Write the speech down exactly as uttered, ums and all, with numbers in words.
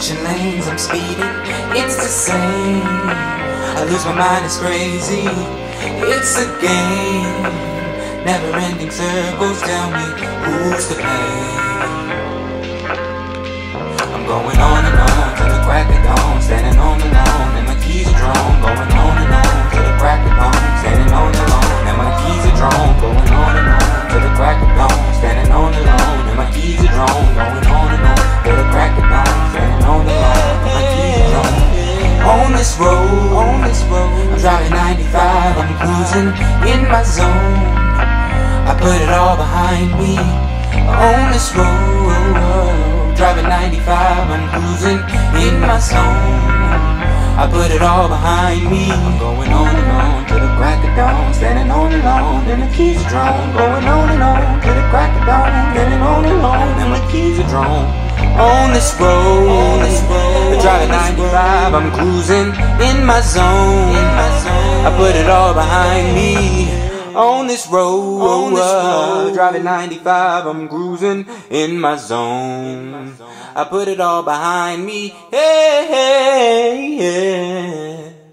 switching lanes, I'm speeding, it's the same. I lose my mind, it's crazy, it's a game. Never-ending circles, tell me who's to blame. I'm going on and on till the crack of dawn, standing on the lawn and my keys are drawn. Going on and on till the crack of dawn, standing on the lawn and my keys are drawn. Going on and on till the crack of dawn, standing on the lawn and my keys are drawn. Going on and on till the crack of dawn, standing on the lawn and my keys are drawn. On this road, on this road, I'm driving ninety-five, I'm cruising in my zone. I put it all behind me. On this road, driving ninety-five, I'm cruising in my zone. I put it all behind me. I'm going on and on till the crack of dawn, standing on the lawn and the keys are drawn. Going on and on till the crack of dawn, standing on the lawn and my keys are drawn. On this road, on this road, driving ninety-five, I'm cruising in my zone. I put it all behind me. On this road, on this road, driving ninety-five, I'm cruising in my zone. I put it all behind me. Hey, hey, yeah.